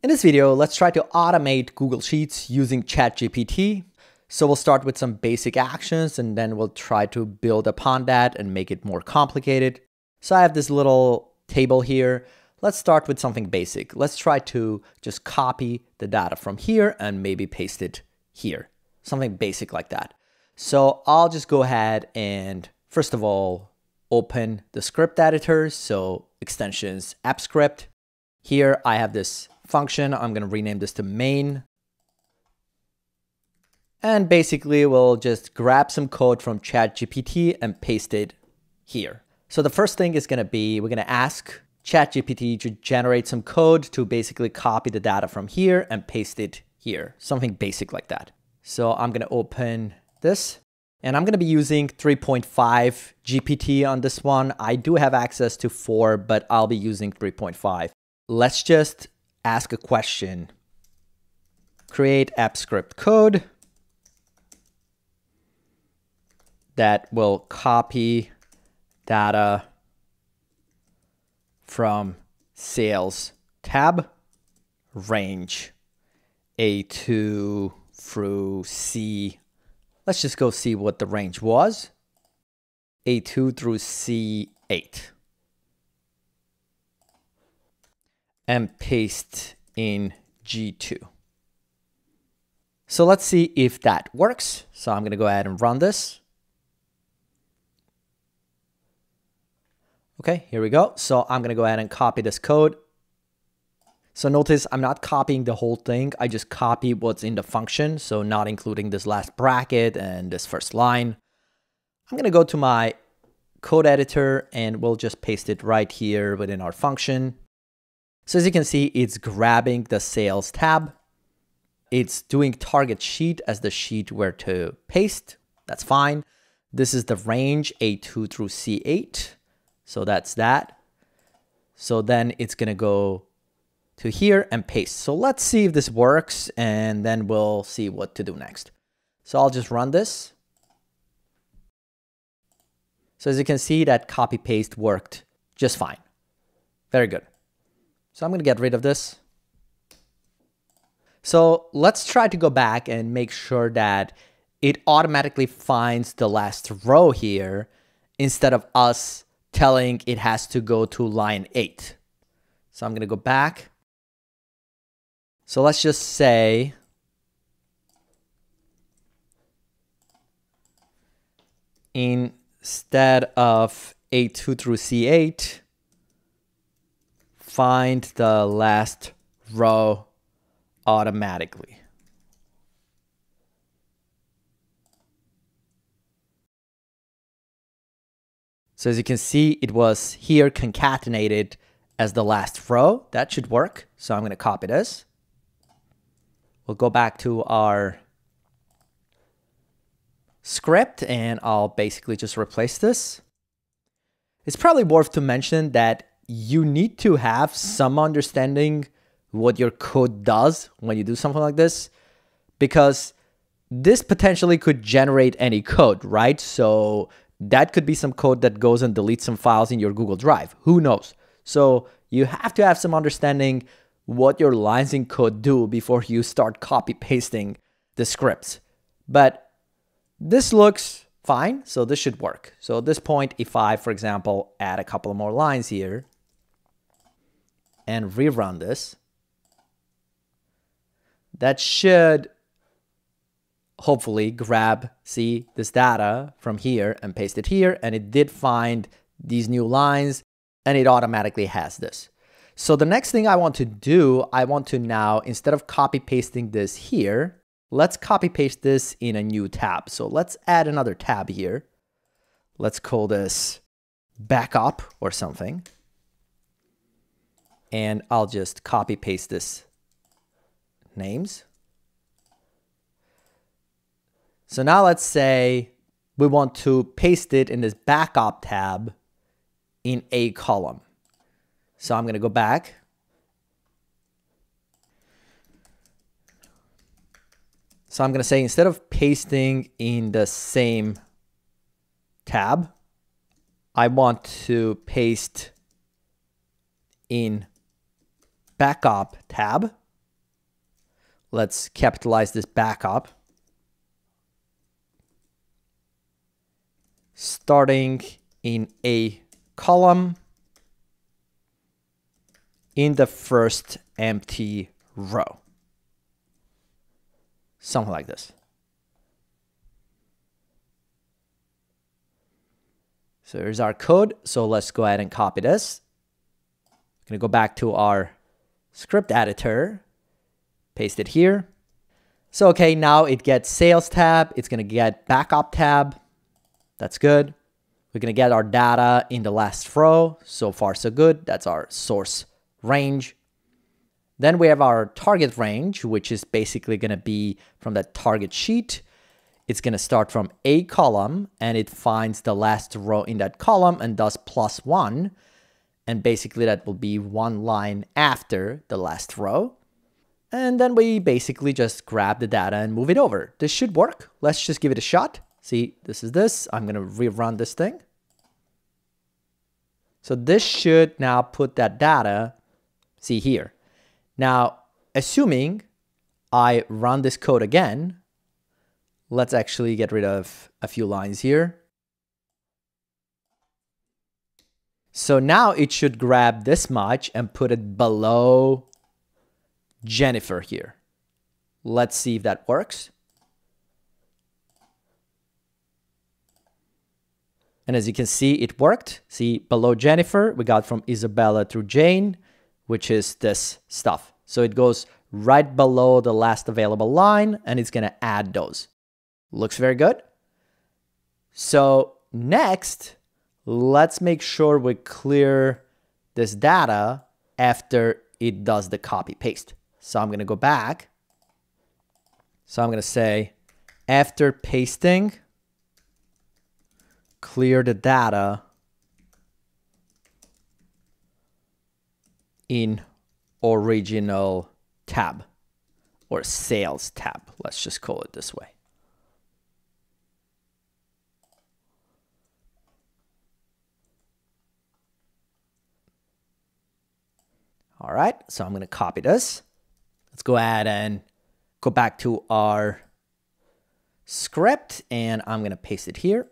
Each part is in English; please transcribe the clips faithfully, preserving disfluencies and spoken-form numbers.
In this video, let's try to automate Google Sheets using Chat G P T. So we'll start with some basic actions and then we'll try to build upon that and make it more complicated. So I have this little table here. Let's start with something basic. Let's try to just copy the data from here and maybe paste it here. Something basic like that. So I'll just go ahead and first of all, open the script editor. So extensions app script. Here I have this function. I'm going to rename this to main. And basically we'll just grab some code from Chat G P T and paste it here. So the first thing is going to be, we're going to ask Chat G P T to generate some code to basically copy the data from here and paste it here. Something basic like that. So I'm going to open this and I'm going to be using three point five G P T on this one. I do have access to four, but I'll be using three point five. Let's just ask a question. Create app script code that will copy data from sales tab, range A two through C. Let's just go see what the range was. A two through C eight. And paste in G two. So let's see if that works. So I'm going to go ahead and run this. Okay, here we go. So I'm going to go ahead and copy this code. So notice I'm not copying the whole thing. I just copy what's in the function. So not including this last bracket and this first line. I'm going to go to my code editor and we'll just paste it right here within our function. So as you can see, it's grabbing the sales tab. It's doing target sheet as the sheet where to paste. That's fine. This is the range A two through C eight. So that's that. So then it's going to go to here and paste. So let's see if this works and then we'll see what to do next. So I'll just run this. So as you can see, that copy paste worked just fine. Very good. So I'm going to get rid of this. So let's try to go back and make sure that it automatically finds the last row here instead of us telling it has to go to line eight. So I'm going to go back. So let's just say instead of A two through C eight, find the last row automatically. So as you can see, it was here concatenated as the last row. That should work. So I'm going to copy this. We'll go back to our script and I'll basically just replace this. It's probably worth to mention that you need to have some understanding what your code does when you do something like this, because this potentially could generate any code, right? So that could be some code that goes and deletes some files in your Google Drive. Who knows? So you have to have some understanding what your lines in code do before you start copy pasting the scripts. But this looks fine, so this should work. So at this point, if I, for example, add a couple more lines here and rerun this, that should hopefully grab, see this data from here and paste it here. And it did find these new lines and it automatically has this. So the next thing I want to do, I want to now, instead of copy pasting this here, let's copy paste this in a new tab. So let's add another tab here. Let's call this backup or something. And I'll just copy paste this names. So now let's say we want to paste it in this backup tab in a column. So I'm going to go back. So I'm going to say instead of pasting in the same tab, I want to paste in backup tab. Let's capitalize this backup. Starting in a column in the first empty row. Something like this. So here's our code. So let's go ahead and copy this. I'm going to go back to our script editor, paste it here. So, okay, now it gets sales tab. It's going to get backup tab. That's good. We're going to get our data in the last row. So far, so good. That's our source range. Then we have our target range, which is basically going to be from the target sheet. It's going to start from a column, and it finds the last row in that column and does plus one. And basically that will be one line after the last row. And then we basically just grab the data and move it over. This should work. Let's just give it a shot. See, this is this. I'm going to rerun this thing. So this should now put that data, see here. Now, assuming I run this code again, let's actually get rid of a few lines here. So now it should grab this much and put it below Jennifer here. Let's see if that works. And as you can see, it worked. See, below Jennifer, we got from Isabella through Jane, which is this stuff. So it goes right below the last available line, and it's going to add those. Looks very good. So next, let's make sure we clear this data after it does the copy paste. So I'm going to go back. So I'm going to say, after pasting, clear the data in original tab or sales tab. Let's just call it this way. All right, so I'm going to copy this. Let's go ahead and go back to our script, and I'm going to paste it here.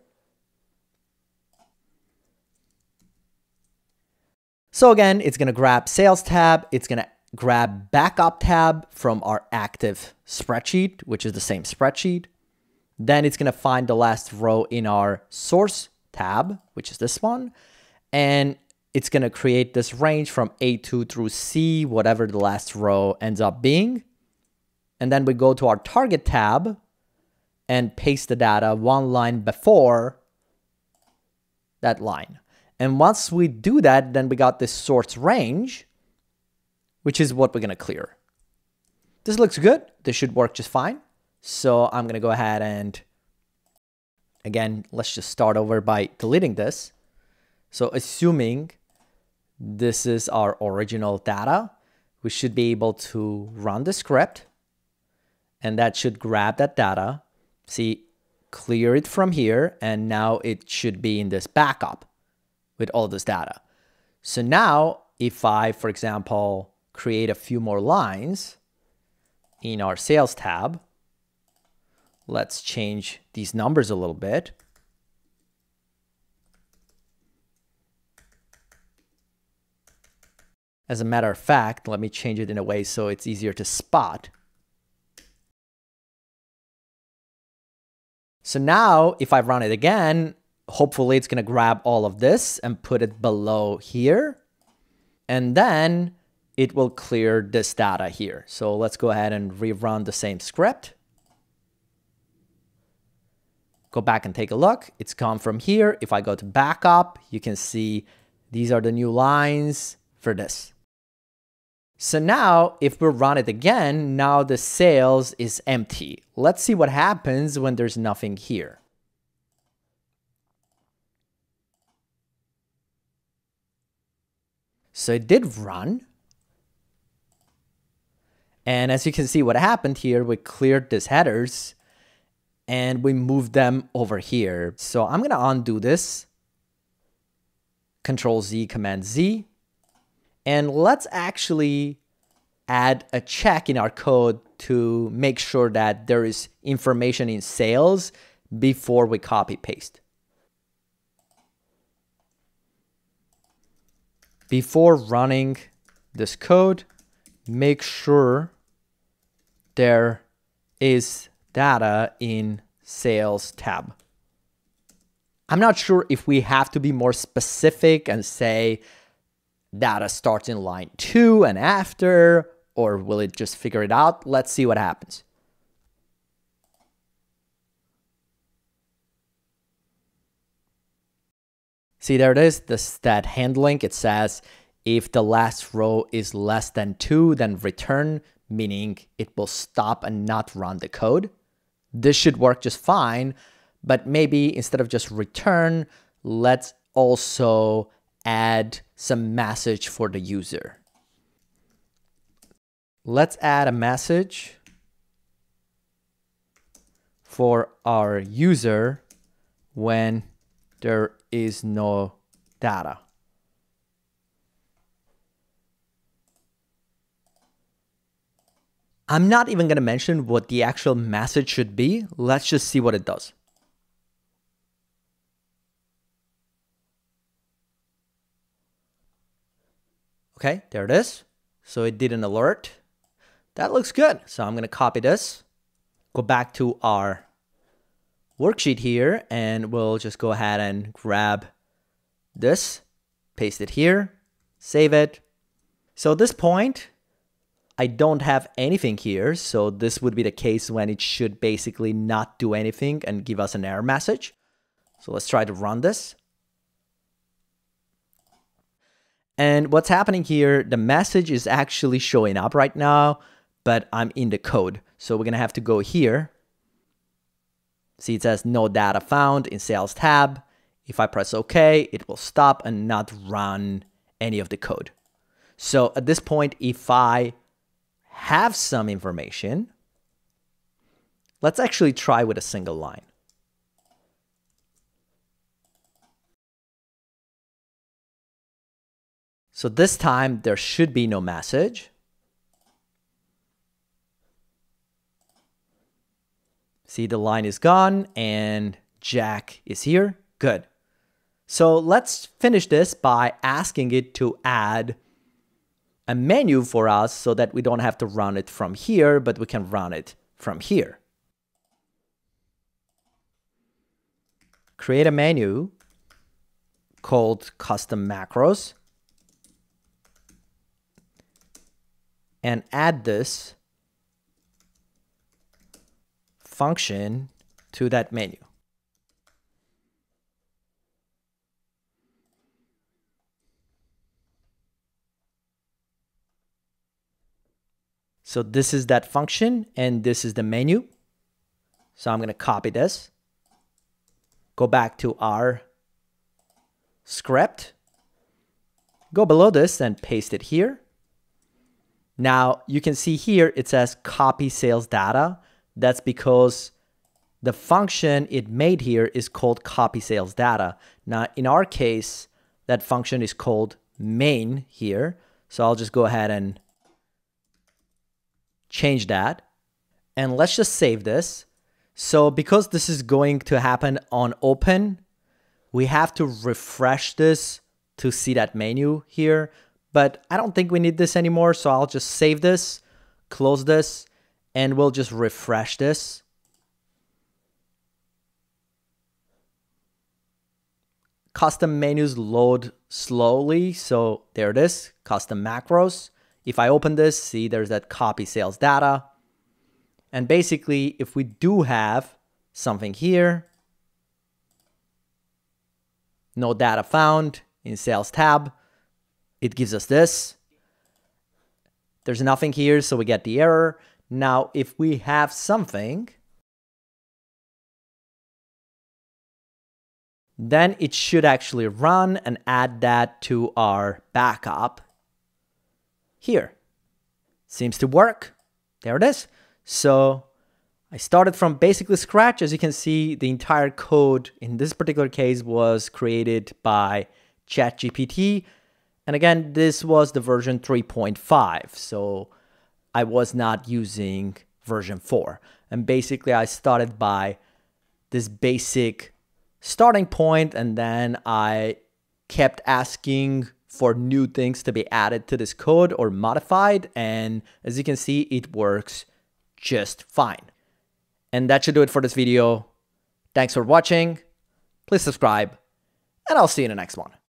So again, it's going to grab sales tab. It's going to grab backup tab from our active spreadsheet, which is the same spreadsheet. Then it's going to find the last row in our source tab, which is this one. And it's going to create this range from A two through C, whatever the last row ends up being. And then we go to our target tab and paste the data one line before that line. And once we do that, then we got this source range, which is what we're going to clear. This looks good. This should work just fine. So I'm going to go ahead and, again, let's just start over by deleting this. So assuming this is our original data, we should be able to run the script, and that should grab that data. See, clear it from here, and now it should be in this backup with all this data. So now if I, for example, create a few more lines in our sales tab, let's change these numbers a little bit. As a matter of fact, let me change it in a way so it's easier to spot. So now if I run it again, hopefully it's going to grab all of this and put it below here. And then it will clear this data here. So let's go ahead and rerun the same script. Go back and take a look. It's come from here. If I go to backup, you can see these are the new lines for this. So now if we run it again, now the sales is empty. Let's see what happens when there's nothing here. So it did run. And as you can see what happened here, we cleared these headers and we moved them over here. So I'm going to undo this. Control Z, Command Z. And let's actually add a check in our code to make sure that there is information in sales before we copy paste. Before running this code, make sure there is data in sales tab. I'm not sure if we have to be more specific and say data starts in line two and after, or will it just figure it out? Let's see what happens. See, there it is, the stat handling. It says if the last row is less than two, then return, meaning it will stop and not run the code. This should work just fine, but maybe instead of just return, let's also add some message for the user. Let's add a message for our user when there is no data. I'm not even going to mention what the actual message should be. Let's just see what it does. Okay, there it is. So it did an alert. That looks good. So I'm going to copy this, go back to our worksheet here, and we'll just go ahead and grab this, paste it here, save it. So at this point, I don't have anything here. So this would be the case when it should basically not do anything and give us an error message. So let's try to run this. And what's happening here, the message is actually showing up right now, but I'm in the code. So we're going to have to go here. See, it says no data found in sales tab. If I press OK, it will stop and not run any of the code. So at this point, if I have some information, let's actually try with a single line. So this time there should be no message. See, the line is gone and Jack is here. Good. So let's finish this by asking it to add a menu for us so that we don't have to run it from here, but we can run it from here. Create a menu called custom macros and add this function to that menu. So this is that function and this is the menu. So I'm going to copy this, go back to our script, go below this and paste it here. Now you can see here it says copy sales data. That's because the function it made here is called copy sales data. Now in our case, that function is called main here. So I'll just go ahead and change that. And let's just save this. So because this is going to happen on open, we have to refresh this to see that menu here. But I don't think we need this anymore. So I'll just save this, close this, and we'll just refresh this. Custom menus load slowly. So there it is, custom macros. If I open this, see there's that copy sales data. And basically, if we do have something here, no data found in sales tab, it gives us this. There's nothing here, so we get the error. Now, if we have something, then it should actually run and add that to our backup here. Seems to work. There it is. So I started from basically scratch. As you can see, the entire code in this particular case was created by Chat G P T. And again, this was the version three point five. So I was not using version four. And basically I started by this basic starting point, and then I kept asking for new things to be added to this code or modified. And as you can see, it works just fine. And that should do it for this video. Thanks for watching. Please subscribe, and I'll see you in the next one.